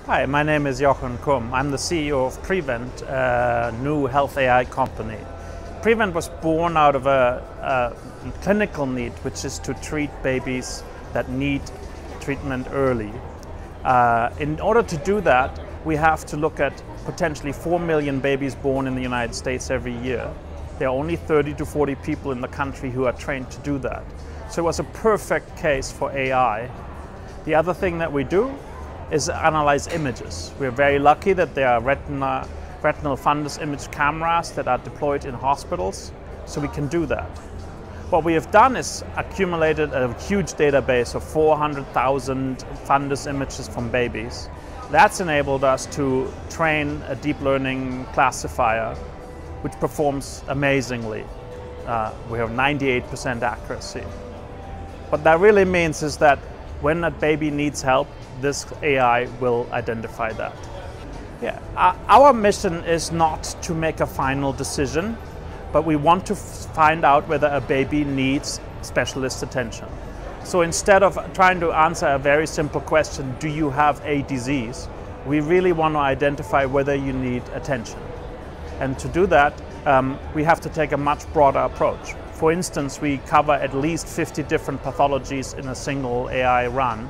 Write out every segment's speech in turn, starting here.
Hi, my name is Jochen Kumm. I'm the CEO of Prevent, a new health AI company. Prevent was born out of a clinical need, which is to treat babies that need treatment early. In order to do that, we have to look at potentially 4 million babies born in the United States every year. There are only 30 to 40 people in the country who are trained to do that. So it was a perfect case for AI. The other thing that we do is analyze images. We're very lucky that there are retinal fundus image cameras that are deployed in hospitals, so we can do that. What we have done is accumulated a huge database of 400,000 fundus images from babies. That's enabled us to train a deep learning classifier which performs amazingly. We have 98% accuracy. What that really means is that when a baby needs help, this AI will identify that. Yeah. Our mission is not to make a final decision, but we want to find out whether a baby needs specialist attention. So instead of trying to answer a very simple question, do you have a disease? We really want to identify whether you need attention. And to do that, we have to take a much broader approach. For instance, we cover at least 50 different pathologies in a single AI run.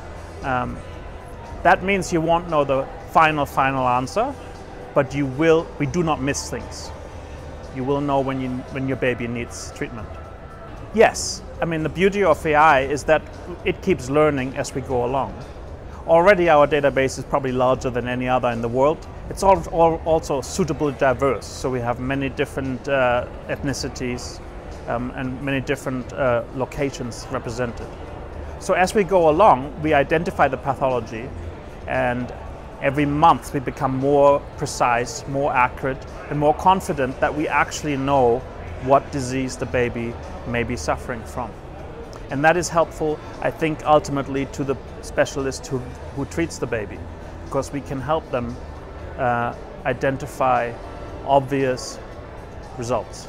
That means you won't know the final answer, but we do not miss things. You will know when your baby needs treatment. Yes, I mean, the beauty of AI is that it keeps learning as we go along. Already our database is probably larger than any other in the world. It's also suitably diverse, so we have many different ethnicities and many different locations represented. So as we go along, we identify the pathology, and every month we become more precise, more accurate, and more confident that we actually know what disease the baby may be suffering from. And that is helpful, I think, ultimately to the specialist who treats the baby, because we can help them identify obvious results.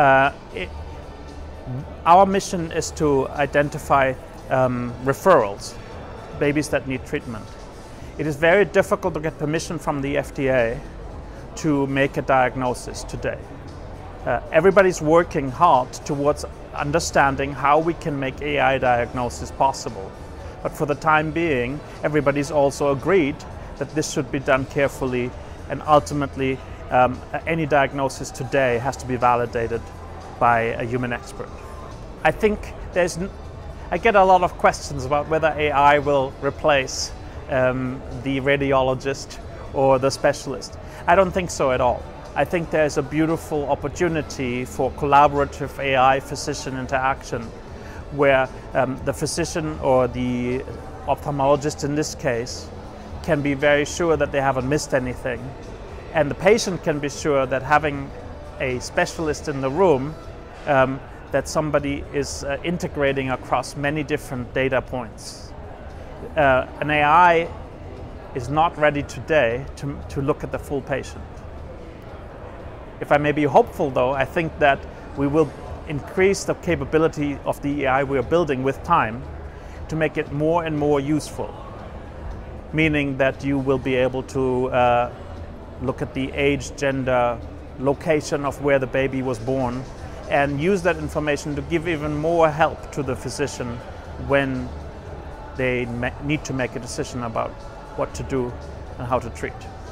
Our mission is to identify referrals, babies that need treatment. It is very difficult to get permission from the FDA to make a diagnosis today. Everybody's working hard towards understanding how we can make AI diagnosis possible. But for the time being, everybody's also agreed that this should be done carefully, and ultimately any diagnosis today has to be validated by a human expert. I think I get a lot of questions about whether AI will replace the radiologist or the specialist. I don't think so at all. I think there's a beautiful opportunity for collaborative AI physician interaction where the physician or the ophthalmologist in this case can be very sure that they haven't missed anything, and the patient can be sure that having a specialist in the room, that somebody is integrating across many different data points. An AI is not ready today to look at the full patient. If I may be hopeful though, I think that we will increase the capability of the AI we are building with time to make it more and more useful. Meaning that you will be able to look at the age, gender, location of where the baby was born, and use that information to give even more help to the physician when they need to make a decision about what to do and how to treat.